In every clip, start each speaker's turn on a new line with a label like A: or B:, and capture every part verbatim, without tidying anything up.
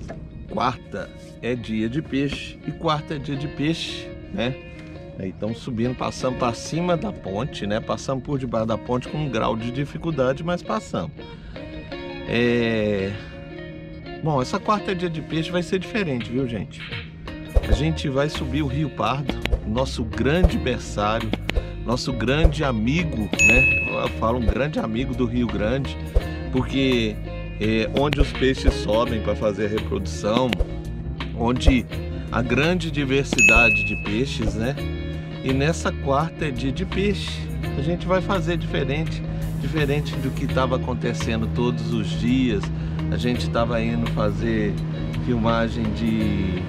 A: quarta é dia de peixe e quarta é dia de peixe, né? Aí estamos subindo, passamos para cima da ponte, né? Passamos por debaixo da ponte com um grau de dificuldade, mas passamos. É... Bom, essa quarta é dia de peixe vai ser diferente, viu, gente? A gente vai subir o Rio Pardo, nosso grande berçário, nosso grande amigo, né? Eu falo um grande amigo do Rio Grande, porque é onde os peixes sobem para fazer a reprodução, onde a grande diversidade de peixes, né? E nessa quarta é dia de peixe. A gente vai fazer diferente, diferente do que estava acontecendo todos os dias. A gente estava indo fazer filmagem de,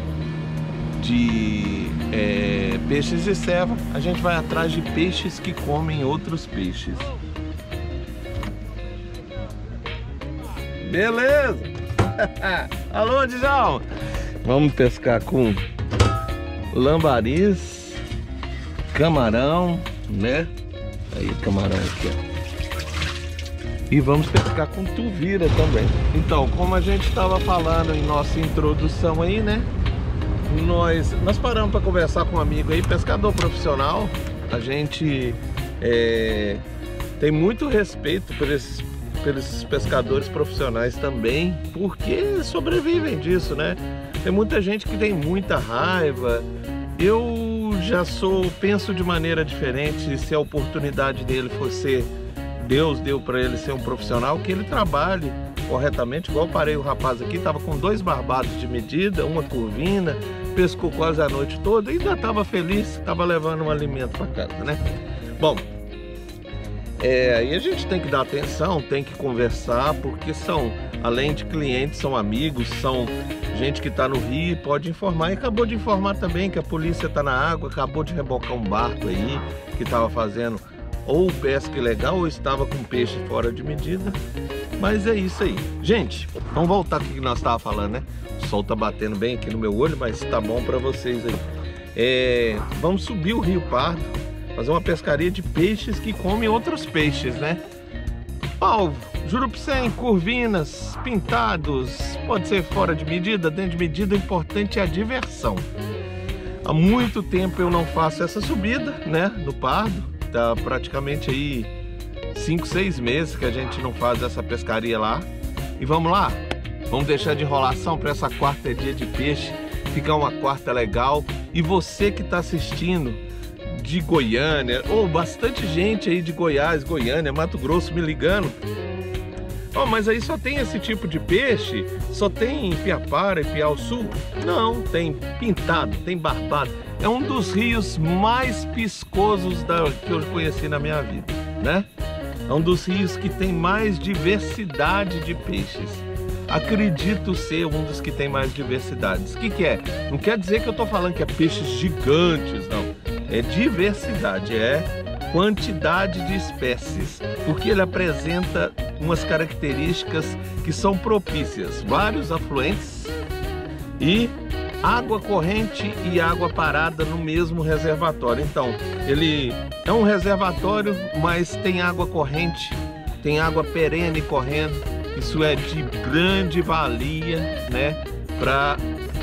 A: de é, peixes de serva. A gente vai atrás de peixes que comem outros peixes. Beleza! Alô, Dijão! Vamos pescar com lambaris, camarão, né? Aí o camarão aqui, ó. E vamos pescar com tuvira também. Então, como a gente estava falando em nossa introdução aí, né? Nós, nós paramos para conversar com um amigo aí, pescador profissional. A gente é, tem muito respeito por esses, por esses pescadores profissionais também, porque sobrevivem disso, né? Tem muita gente que tem muita raiva. Eu já sou, penso de maneira diferente. Se a oportunidade dele for ser, Deus deu para ele ser um profissional, que ele trabalhe corretamente. Igual eu parei o rapaz aqui, tava com dois barbados de medida, uma curvina, pescou quase a noite toda e ainda estava feliz, estava levando um alimento para casa, né? Bom, é, aí a gente tem que dar atenção, tem que conversar, porque são, além de clientes, são amigos, são gente que está no rio, pode informar. E acabou de informar também que a polícia está na água, acabou de rebocar um barco aí que estava fazendo ou pesca ilegal ou estava com peixe fora de medida. Mas é isso aí. Gente, vamos voltar aqui que nós estávamos falando, né? O sol tá batendo bem aqui no meu olho, mas tá bom para vocês aí. É, vamos subir o Rio Pardo, fazer uma pescaria de peixes que comem outros peixes, né? Polvo, jurupicém, curvinas, pintados, pode ser fora de medida, dentro de medida. O importante é a diversão. Há muito tempo eu não faço essa subida, né? No Pardo, tá praticamente aí cinco, seis meses que a gente não faz essa pescaria lá. E vamos lá, vamos deixar de enrolação para essa quarta dia de peixe ficar uma quarta legal. E você que está assistindo de Goiânia, ou bastante gente aí de Goiás, Goiânia, Mato Grosso me ligando. Oh, mas aí só tem esse tipo de peixe? Só tem em Piapara e Piauçu? Não, tem pintado, tem barbado. É um dos rios mais piscosos da, que eu conheci na minha vida, né? É um dos rios que tem mais diversidade de peixes. Acredito ser um dos que tem mais diversidades. O que que é? Não quer dizer que eu tô falando que é peixes gigantes, não. É diversidade, é quantidade de espécies, porque ele apresenta umas características que são propícias, vários afluentes e água corrente e água parada no mesmo reservatório. Então, ele é um reservatório, mas tem água corrente, tem água perene correndo. Isso é de grande valia, né, para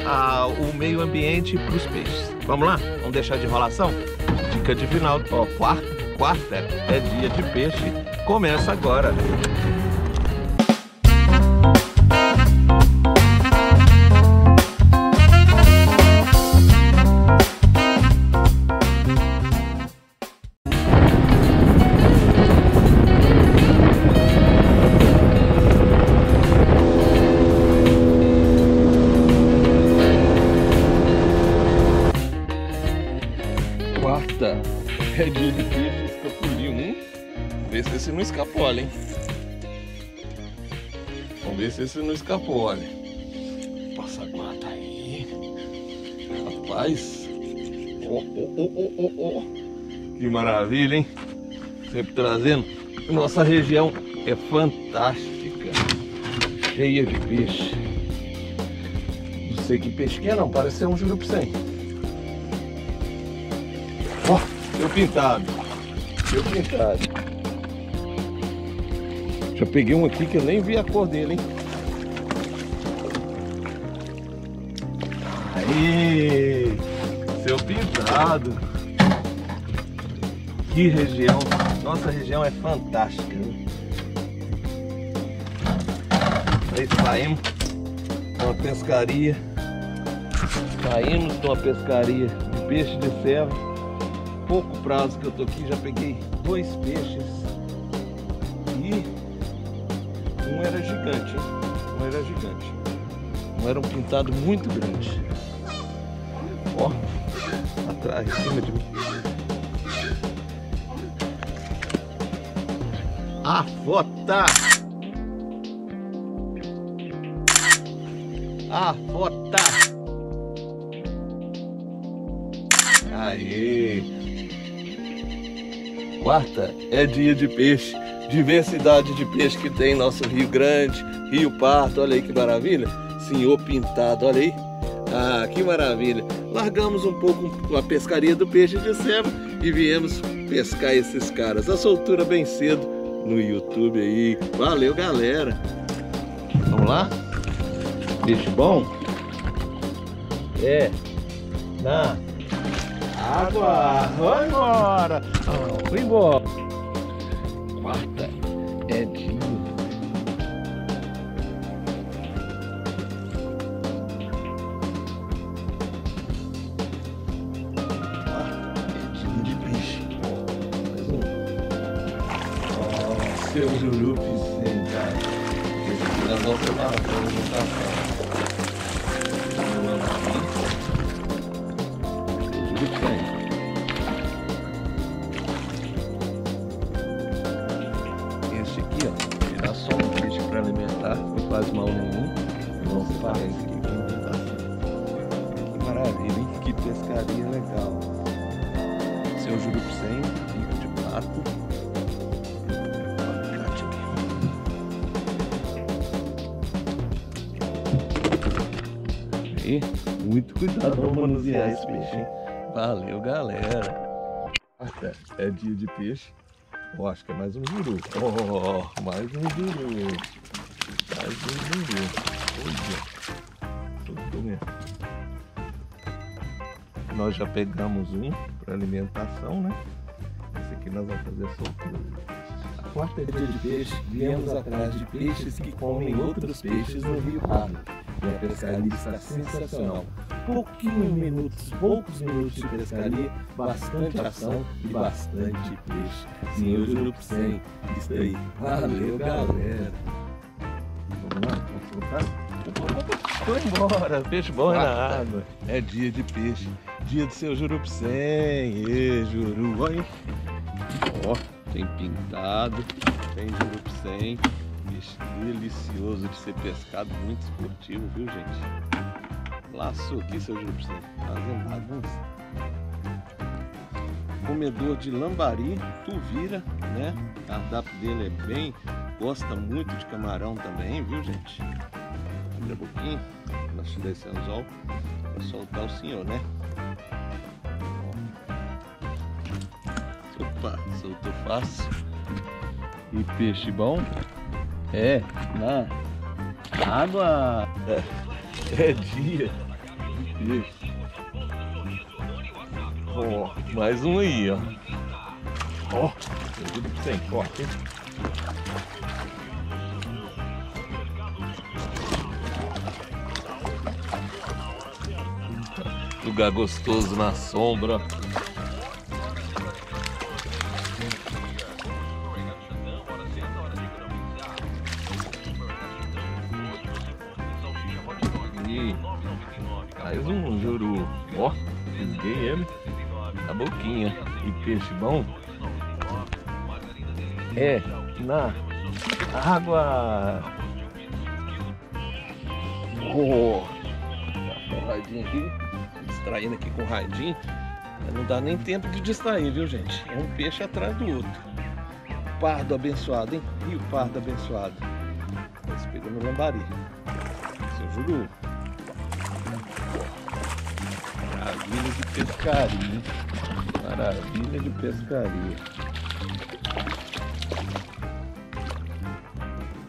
A: o meio ambiente e para os peixes. Vamos lá? Vamos deixar de enrolação? Dica de final, ó, quarta, quarta é dia de peixe, começa agora. Quarta é dia de peixe, escapuliu um. Vê se esse não escapou, olha, hein? Vamos ver se esse não escapou, olha. Passa a guarda aí. Rapaz. Oh, oh, oh, oh, oh, oh. Que maravilha, hein? Sempre trazendo. Nossa região é fantástica. Cheia de peixe. Não sei que peixe que é, não. Parece ser um jurupicém. Ó, oh, deu pintado. Deu pintado. Já peguei um aqui que eu nem vi a cor dele, hein? Aí, seu pintado. Que região, nossa região é fantástica, né? Aí saímos de uma pescaria, saímos de uma pescaria de peixe de serra. Pouco prazo que eu tô aqui, já peguei dois peixes e um era gigante, hein? Um era gigante, um era um pintado muito grande. Ó, atrás, em cima de mim. A fota! A fota! Aê! Quarta é dia de peixe, diversidade de peixe que tem em nosso Rio Grande, Rio Pardo, olha aí que maravilha. Senhor pintado, olha aí. Ah, que maravilha. Largamos um pouco a pescaria do peixe de serra e viemos pescar esses caras. A soltura bem cedo no YouTube aí. Valeu, galera. Vamos lá? Peixe bom? É. Na água. Vai embora. Ah, vai embora. Quarta é dia. Seu Jurupi sem cara. Esse aqui nós vamos tomar para a alimentação. Seu Jurupi sem. Este aqui, ó, tirar só um peixe para alimentar, não faz mal nenhum. Não se parece aqui com alimentação. Que maravilha, hein? Que pescaria legal. Seu Jurupi sem, bico de pato. Muito cuidado para manusear esse peixe, hein? Valeu, galera. É dia de peixe. Oh, acho que é mais um juru. Oh, mais um juru. Mais um juru. Olha. Tudo comendo. Nós já pegamos um para alimentação, né? Esse aqui nós vamos fazer soltura. A quarta é dia de peixe. Viemos atrás de peixes que comem outros peixes no Rio Pardo. E a pescaria está sensacional. Pouquinhos minutos, poucos minutos de pescaria, bastante ação e bastante peixe. Senhor Jurupi sem, isso aí. Valeu, galera. Vamos lá, vamos soltar? Foi embora, peixe bom é na água. É dia de peixe, dia do seu Jurupi sem. Ê, Juru, olha aí. Ó, tem pintado, tem Jurupi sem. Peixe delicioso de ser pescado, muito esportivo, viu, gente? Laçou aqui, seu Jurupi sem, fazendo bagunça. Comedor de lambari, tuvira, né? O cardápio dele é bem, gosta muito de camarão também, viu, gente? Abre a boquinha, nós te desse anzol para soltar o senhor, né? Opa, soltou fácil. E peixe bom? É, na água. É, é dia de peixe. Ó, oh, mais um aí, ó. Ó, oh, sem corte, hein? Lugar gostoso na sombra. Mais um juru, ó, fisguei ele na boquinha. E peixe bom é na água. Oh, tá raidinho aqui, distraindo aqui com o raidinho. Não dá nem tempo de distrair, viu, gente? É um peixe atrás do outro. Pardo abençoado, hein? Rio Pardo abençoado. Esse pegou no lambari. Seu juru. Maravilha de pescaria. Maravilha de pescaria.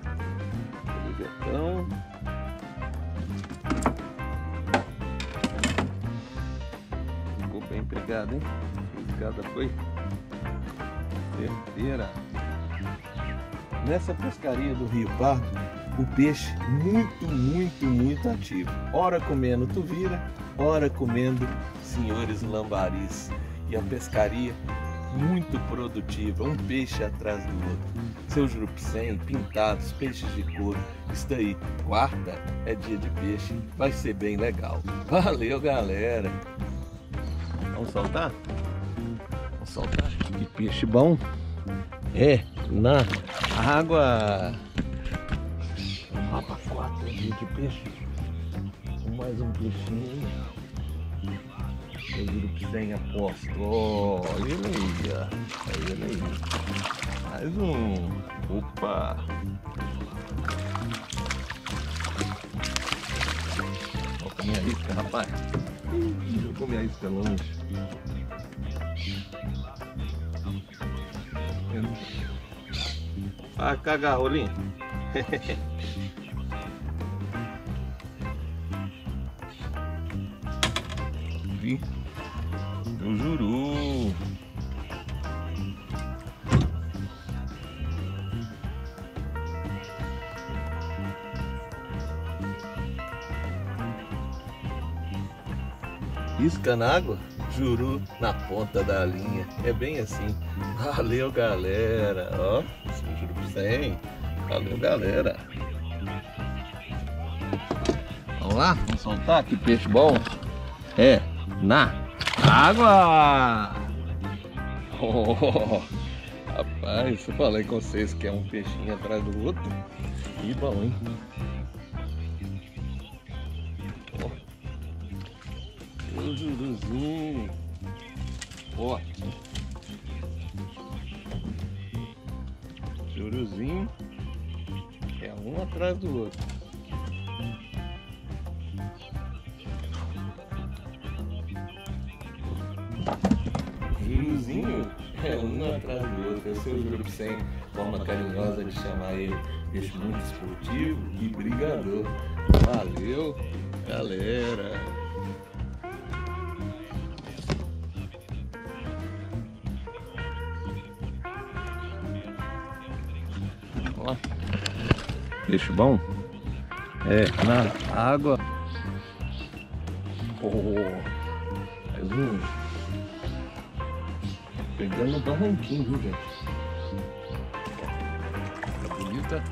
A: Então, pescada, hein? A pescada foi certeira. Nessa pescaria do Rio Pardo, o peixe muito, muito, muito ativo. Ora comendo tuvira, ora comendo senhores lambaris. E a pescaria muito produtiva, um peixe atrás do outro. Seu jurupicém, pintados, peixes de couro. Isso daí, quarta é dia de peixe, vai ser bem legal. Valeu, galera! Vamos soltar? Vamos soltar? Que peixe bom! É, na água! Vamos para quatro dias de peixe. Mais um peixinho. Eu juro que sem aposto. Olha ele aí, ó. Olha ele aí. Mais um. Opa! Olha a minha isca, rapaz. Ih, jogou minha isca longe. Vai cagar, rolinho. Vi. O juru. Isca na água, juru na ponta da linha. É bem assim. Valeu, galera. Ó, juru sem. Valeu, galera. Vamos lá? Vamos soltar? Que peixe bom. É, na água! Oh, rapaz, eu falei com vocês que é um peixinho atrás do outro. Que bom, hein? Ó, o juruzinho. Ó, juruzinho é um atrás do outro. Juruzinho é um atrás do outro. Esse é o jurupicém, forma carinhosa de chamar ele. Peixe muito esportivo e brigador. Valeu, galera! Ó, peixe bom? É, na água. Oh, mais um. Pegando no barranquinho, viu, gente? Tá bonita.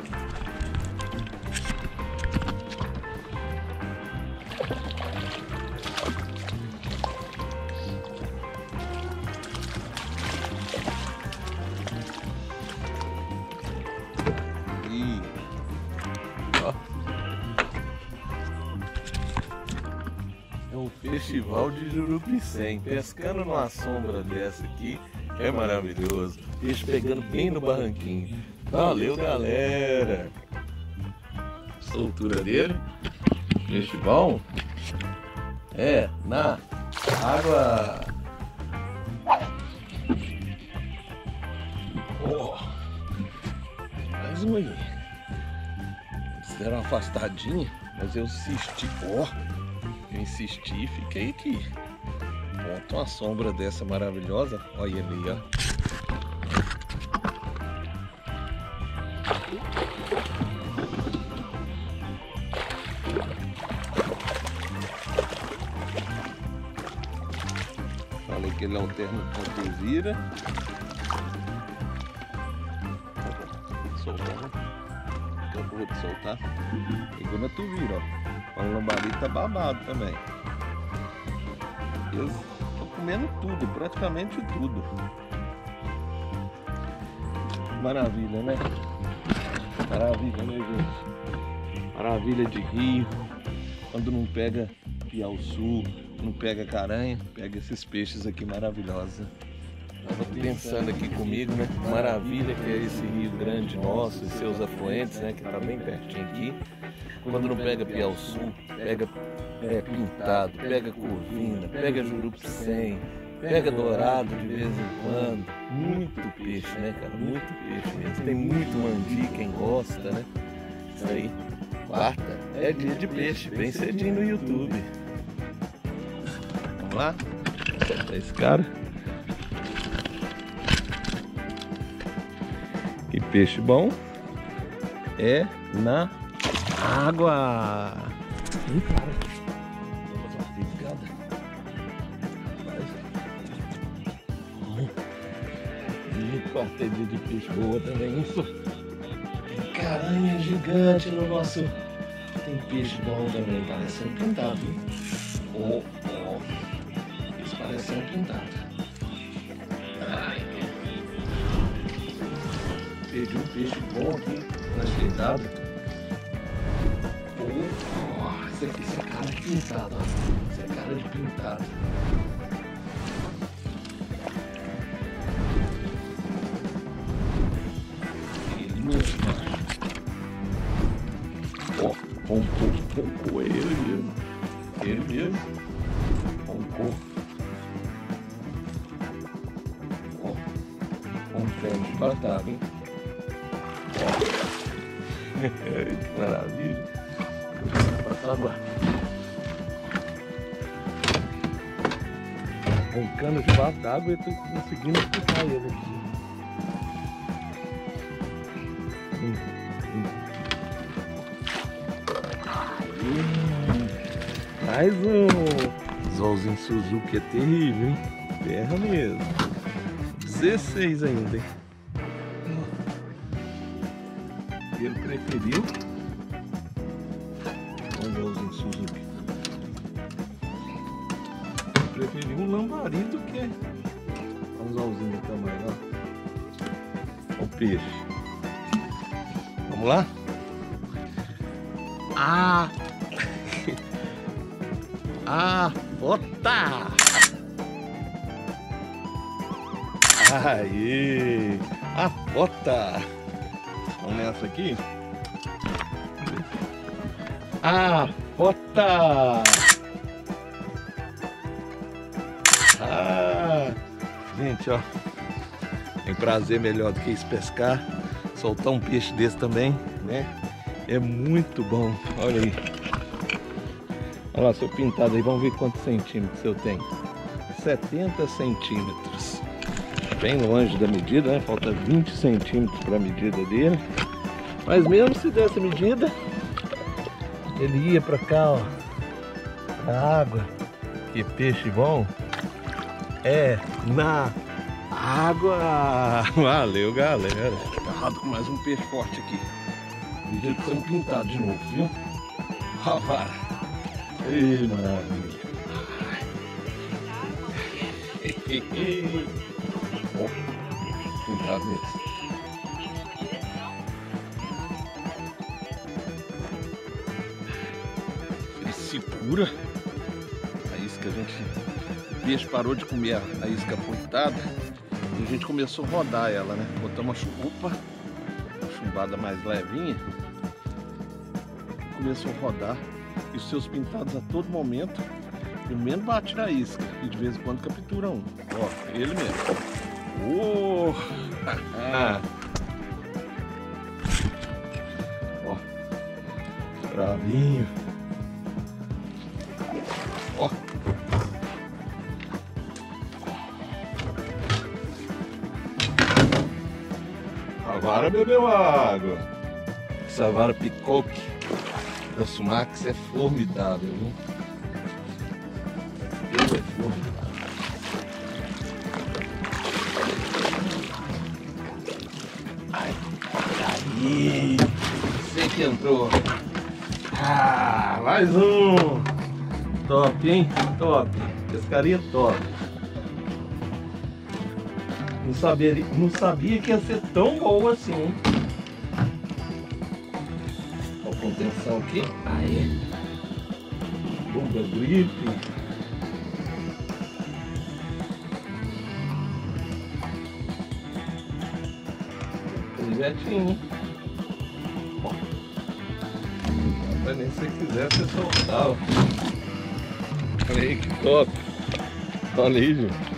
A: E ó, é um festival de jurupicém. Pescando numa sombra dessa aqui é maravilhoso. Peixe pegando bem no barranquinho. Valeu, galera! Soltura dele. Peixe bom. É, na água. Oh, mais um aí. Eles deram uma afastadinha, mas eu insisti. Ó, oh, eu insisti e fiquei aqui. Bota uma sombra dessa maravilhosa. Olha ele aí, ó. Falei que ele alterna com tuvira. Vou te soltar, né? Eu vou te soltar. Pegou na tuvira, ó. O lambari tá babado também. Eu tô comendo tudo, praticamente tudo. Maravilha, né? Maravilha, né, gente? Maravilha de rio. Quando não pega piau-sul, não pega caranha, pega esses peixes aqui maravilhosos. Tava pensando aqui comigo, né? Maravilha que é esse rio grande nosso e seus afluentes, né? Que tá bem pertinho aqui. Quando não pega piau-sul, pega é, pintado, pega corvina, pega jurupicém, pega dourado de vez em quando. Muito peixe, né, cara? Muito peixe mesmo. Tem muito mandi, quem gosta, né? Isso aí. Quarta é dia de peixe, bem cedinho no YouTube. Vamos lá? Esse cara. E peixe bom é na água. Ih, cara. Vamos uma fisgada. E quartelinha de peixe boa também. Isso. Tem caranha gigante no nosso. Tem peixe bom também. Parece um pintado. Oh, oh. Isso parece um pintado. Ai. Perdi um peixe bom aqui na cheirada. Oh, isso aqui, isso é cara de pintado, ó. Isso é cara de pintado. Ele mesmo, ó. Ó, roncou, roncou, é ele mesmo. Ele mesmo. Roncou. Ó, roncando de batata, hein. Que maravilha. Passar água. Roncando debaixo d'água e eu tô conseguindo escutar ele aqui. Hum, hum. Hum. Mais um. Zolzinho Suzuki é terrível, hein? Terra mesmo. dezesseis ainda, hein? Ele preferiu um golzinho Suzuki. Preferiu um lambari do que um anzolzinho do tamanho, ó. O peixe. Vamos lá? Ah! Ah! Bota! Aê! A bota! Vamos nessa aqui. Ah, bota! Ah, gente, ó, tem prazer melhor do que isso pescar, soltar um peixe desse também, né? É muito bom. Olha aí. Olha lá, seu pintado aí, vamos ver quantos centímetros eu tenho. setenta centímetros. Bem longe da medida, né? Falta vinte centímetros para a medida dele. Mas mesmo se desse medida, ele ia para cá, ó, pra água. Que peixe bom é na água. Valeu, galera. Agarrado com mais um peixe forte aqui. Medida que foi pintado de novo, viu? Ó, vara. Ei, maravilha. Pintado mesmo. Ele segura a isca, a gente, o peixe parou de comer a isca apontada e a gente começou a rodar ela, né? Botamos uma chupa, uma chumbada mais levinha, começou a rodar e os seus pintados a todo momento, pelo menos bate na isca e de vez em quando captura um. Ó, ele mesmo. Oh! Ó, bravinho. Ó. A vara bebeu água. Essa vara picoque da Sumax é formidável, viu? Ele é formidável. Aí, você que entrou. Ah, mais um. Top, hein? Top. Pescaria top. Não sabia, não sabia que ia ser tão boa assim, hein? Ó, contenção aqui. Aí. Buga grip. Canvetinho. Mas nem se quiser você soltar. Olha aí que top. Olha aí, gente.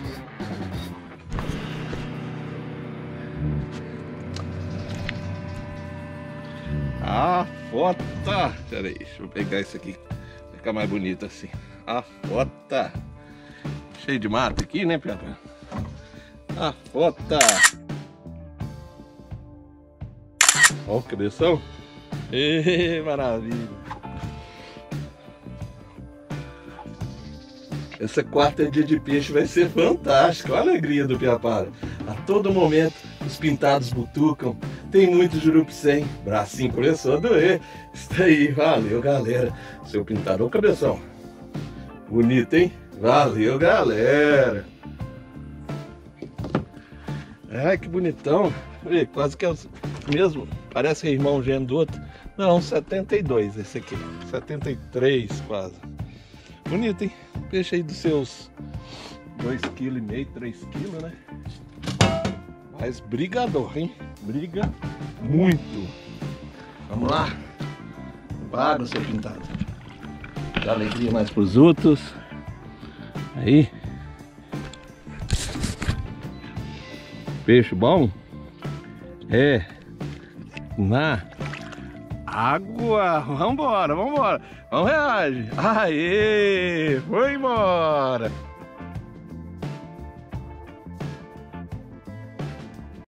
A: A fota. Pera aí, deixa eu pegar isso aqui. Ficar mais bonito assim. A fota. cheio de mato aqui, né, Piapá? A fota! Ó o cabeção. Ê, maravilha! Essa quarta dia de peixe vai ser fantástica. Olha a alegria do Piapá. A todo momento os pintados butucam. Tem muito jurupicém. Bracinho começou a doer. Isso aí, valeu, galera. Seu pintado, ô cabeção. Bonito, hein? Valeu, galera. Ai, que bonitão. Ih, quase que é o mesmo. Parece irmão gêmeo do outro. Não, setenta e dois esse aqui. setenta e três quase. Bonito, hein? Peixe aí dos seus dois vírgula cinco quilos, três quilos, né? Mas brigador, hein? Briga muito. Vamos lá. Para o seu pintado. Dá alegria mais pros outros. Aí. Peixe bom? É. Na água. Vambora, vambora. Vamos reagir. Aê! Foi embora.